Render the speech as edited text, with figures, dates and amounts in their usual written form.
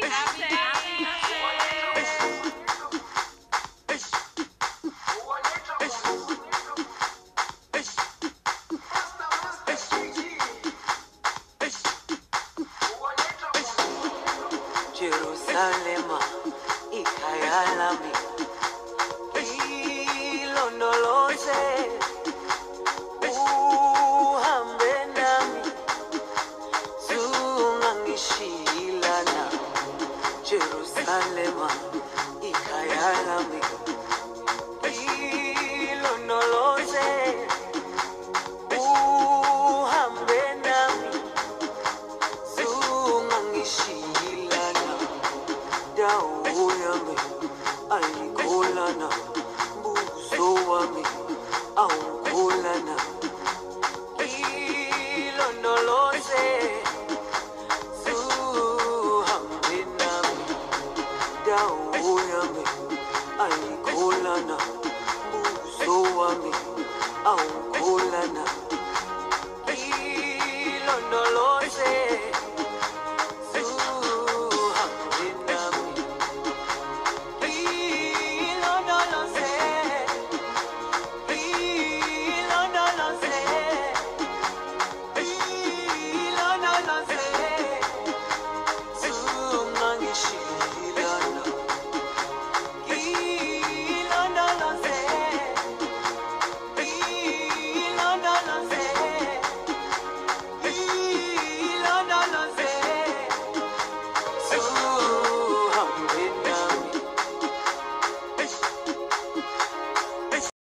Jerusalema ikayalami ilondoloze uhambe nami zungangishilana. Jerusalema ikayalami ilondoloze uhambe nami zungangishilana. Dawo yami ayikholana, buso wami awukholana. Ilondoloze zuhambe nami. Dawo yami ayikholana, buso wami awukholana. Ilondoloze